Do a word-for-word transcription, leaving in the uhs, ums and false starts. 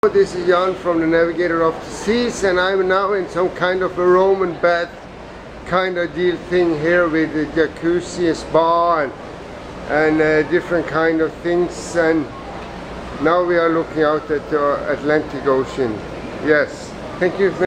This is Jan from the Navigator of the Seas, and I'm now in some kind of a Roman bath kind of deal thing here with the jacuzzi, spa, and, and uh, different kind of things. And now we are looking out at the Atlantic Ocean. Yes, thank you.